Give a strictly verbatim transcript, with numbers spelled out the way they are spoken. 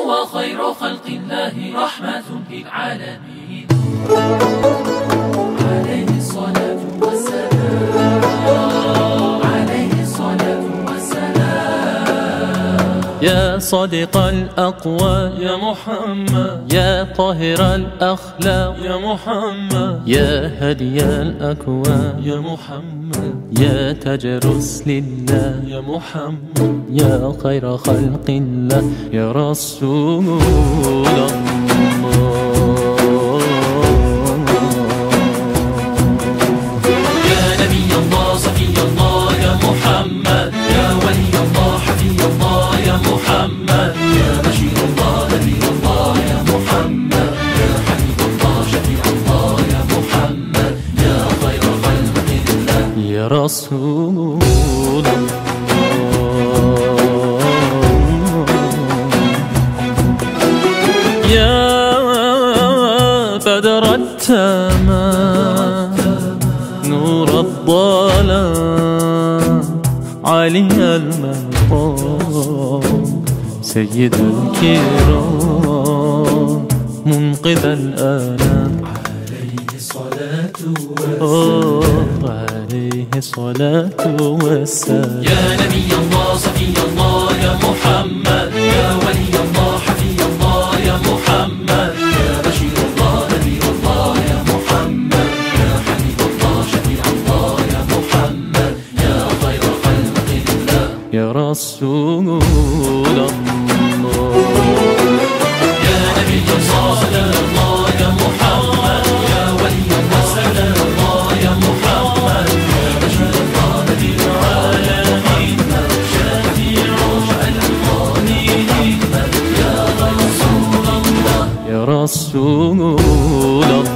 هو خير خلق الله رحمة للعالمين. عليه الصلاة والسلام، عليه الصلاة والسلام. يا صادق الأقوال يا محمد، يا طاهر الأخلاق يا محمد، يا هدي الأكوان يا محمد، يا تاج رسل الله يا محمد، يا خير خلق الله يا رسول الله. يا نبي الله صفي الله يا محمد، يا ولي الله حفي الله يا محمد، يا بشير الله نذير الله يا محمد، يا حبيب الله شفيع الله يا محمد، يا خير خلق الله يا رسول الله. يا بدر التمام نور الظلام علي المقام سيد الكرام منقذ الآلام عليه الصلاة والسلام. عليه الصلاة والسلام. يا نبي الله صفي الله يا محمد، يا ولي الله حفي الله يا محمد، يا بشير الله نذير الله يا محمد، يا حبيب الله شفيع الله يا محمد، يا خير خلق الله يا رسول الله. يا نبي الله سلام الله يا محمد، يا ولي الله سلام الله يا محمد، يا بشير الله نذير العالمين، شفيع المؤمنين، يا رسول الله يا رسول الله.